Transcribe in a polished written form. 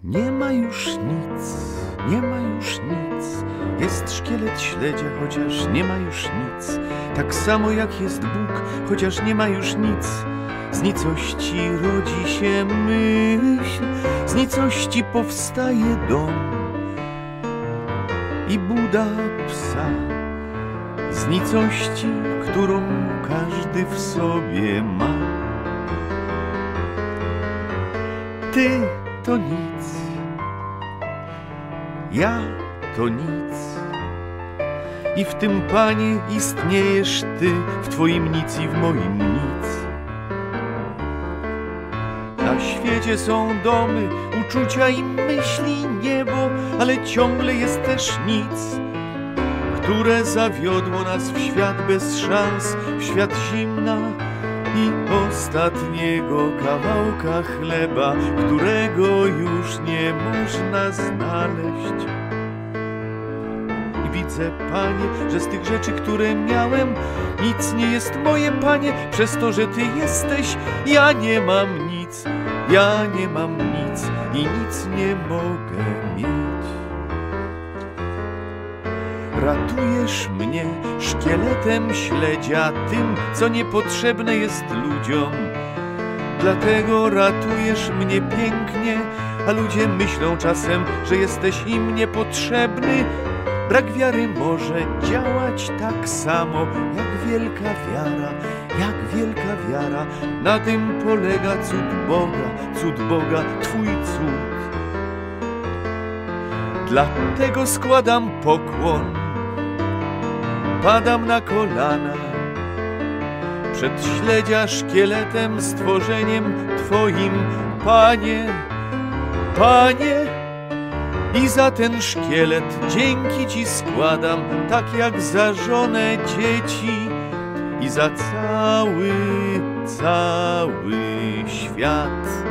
Nie ma już nic, nie ma już nic. Jest szkielet śledzia, chociaż nie ma już nic. Tak samo jak jest Bóg, chociaż nie ma już nic. Z nicości rodzi się myśl, z nicości powstaje dom i buda psa. Z nicości, którą każdy w sobie ma. Ty to nic, ja to nic. I w tym, Panie, istniejesz Ty, w Twoim nic i w moim nic. Na świecie są domy, uczucia i myśli, niebo, ale ciągle jest też nic, które zawiodło nas w świat bez szans, w świat zimna i ostatniego kawałka chleba, którego już nie można znaleźć. I widzę, Panie, że z tych rzeczy, które miałem, nic nie jest moje, Panie, przez to, że Ty jesteś. Ja nie mam nic, ja nie mam nic i nic nie mogę mieć. Ratujesz mnie szkieletem śledzia, tym, co niepotrzebne jest ludziom. Dlatego ratujesz mnie pięknie, a ludzie myślą czasem, że jesteś im niepotrzebny. Brak wiary może działać tak samo jak wielka wiara, jak wielka wiara. Na tym polega cud Boga, Twój cud. Dlatego składam pokłon, padam na kolana przed śledzia szkieletem, stworzeniem Twoim, Panie, Panie. I za ten szkielet dzięki Ci składam, tak jak za żonę, dzieci i za cały świat.